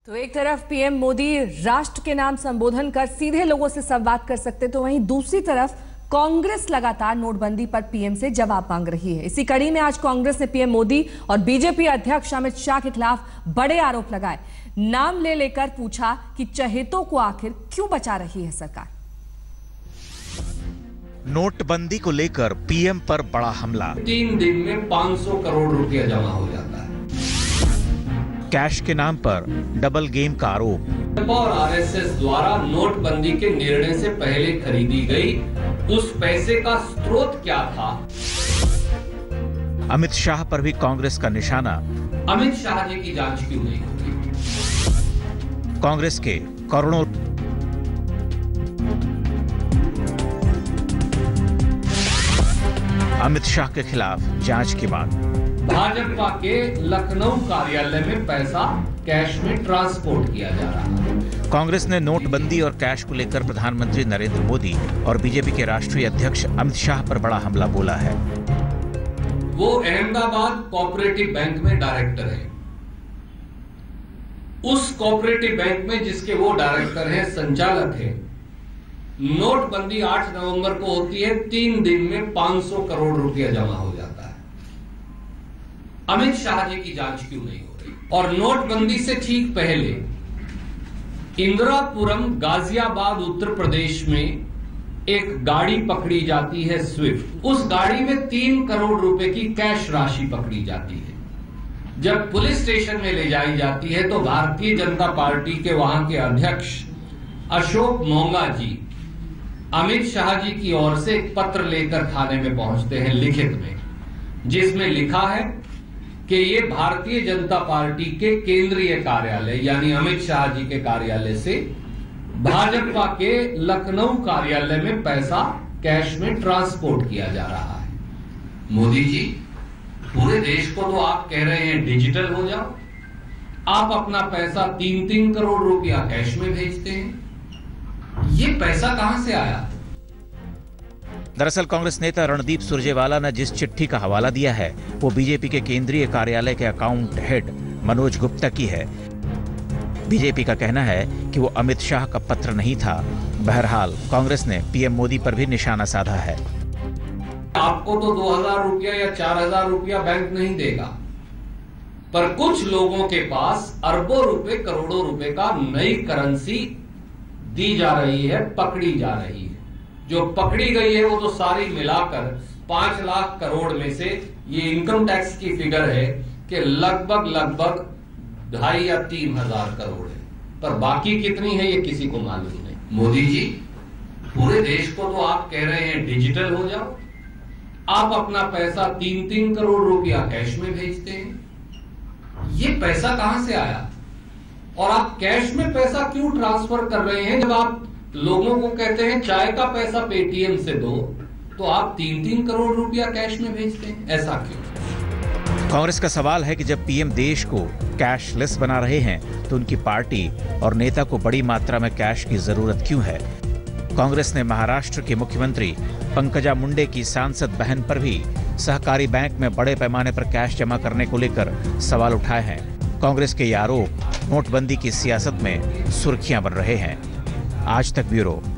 तो एक तरफ पीएम मोदी राष्ट्र के नाम संबोधन कर सीधे लोगों से संवाद कर सकते, तो वहीं दूसरी तरफ कांग्रेस लगातार नोटबंदी पर पीएम से जवाब मांग रही है। इसी कड़ी में आज कांग्रेस ने पीएम मोदी और बीजेपी अध्यक्ष अमित शाह के खिलाफ बड़े आरोप लगाए। नाम ले लेकर पूछा कि चहेतों को आखिर क्यों बचा रही है सरकार। नोटबंदी को लेकर पीएम पर बड़ा हमला। 3 दिन में 500 करोड़ रुपया जमा हो जाता है। कैश के नाम पर डबल गेम का आरोप। और आरएसएस द्वारा नोटबंदी के निर्णय से पहले खरीदी गई उस पैसे का स्रोत क्या था। अमित शाह पर भी कांग्रेस का निशाना। अमित शाह जी की जांच क्यों नहीं होती। कांग्रेस के करोड़ों अमित शाह के खिलाफ जांच की मांग। भाजपा के लखनऊ कार्यालय में पैसा कैश में ट्रांसपोर्ट किया जा रहा है। कांग्रेस ने नोटबंदी और कैश को लेकर प्रधानमंत्री नरेंद्र मोदी और बीजेपी के राष्ट्रीय अध्यक्ष अमित शाह पर बड़ा हमला बोला है। वो अहमदाबाद कोऑपरेटिव बैंक में डायरेक्टर है। उस कोऑपरेटिव बैंक में जिसके वो डायरेक्टर हैं, संचालक है, नोटबंदी 8 नवंबर को होती है। 3 दिन में 500 करोड़ रुपया जमा हो जाता है। अमित शाह जी की जांच क्यों नहीं हो रही। और नोटबंदी से ठीक पहले इंदिरापुरम गाजियाबाद उत्तर प्रदेश में एक गाड़ी पकड़ी जाती है स्विफ्ट। उस गाड़ी में 3 करोड़ रुपए की कैश राशि पकड़ी जाती है। जब पुलिस स्टेशन में ले जाई जाती है तो भारतीय जनता पार्टी के वहां के अध्यक्ष अशोक मोंगा जी अमित शाह जी की ओर से एक पत्र लेकर थाने में पहुंचते हैं लिखित में, जिसमें लिखा है कि ये भारतीय जनता पार्टी के केंद्रीय कार्यालय यानी अमित शाह जी के कार्यालय से भाजपा के लखनऊ कार्यालय में पैसा कैश में ट्रांसपोर्ट किया जा रहा है। मोदी जी, पूरे देश को तो आप कह रहे हैं डिजिटल हो जाओ, आप अपना पैसा 3-3 करोड़ रुपया कैश में भेजते हैं। ये पैसा कहां से आया। दरअसल कांग्रेस नेता रणदीप सुरजेवाला ने जिस चिट्ठी का हवाला दिया है वो बीजेपी के केंद्रीय कार्यालय के अकाउंट हेड मनोज गुप्ता की है। बीजेपी का कहना है कि वो अमित शाह का पत्र नहीं था। बहरहाल कांग्रेस ने पीएम मोदी पर भी निशाना साधा है। आपको तो 2000 रुपया या 4000 रुपया बैंक नहीं देगा, पर कुछ लोगों के पास अरबों रुपए, करोड़ों रुपए का नई करेंसी दी जा रही है, पकड़ी जा रही है। जो पकड़ी गई है वो तो सारी मिलाकर 5 लाख करोड़ में से, ये इनकम टैक्स की फिगर है कि लगभग 2.5 या 3 हजार करोड़ है, पर बाकी कितनी है ये किसी को मालूम नहीं। मोदी जी, पूरे देश को तो आप कह रहे हैं डिजिटल हो जाओ, आप अपना पैसा 3-3 करोड़ रुपया कैश में भेजते हैं। ये पैसा कहां से आया और आप कैश में पैसा क्यों ट्रांसफर कर रहे हैं। जब आप लोगों को कहते हैं चाय का पैसा पेटीएम से दो, तो आप 3-3 करोड़ रुपया कैश में भेजते हैं, ऐसा क्यों। कांग्रेस का सवाल है कि जब पीएम देश को कैशलेस बना रहे हैं तो उनकी पार्टी और नेता को बड़ी मात्रा में कैश की जरूरत क्यों है। कांग्रेस ने महाराष्ट्र के मुख्यमंत्री पंकजा मुंडे की सांसद बहन पर भी सहकारी बैंक में बड़े पैमाने पर कैश जमा करने को लेकर सवाल उठाए हैं। कांग्रेस के ये आरोप नोटबंदी की सियासत में सुर्खियां बन रहे हैं। आज तक ब्यूरो।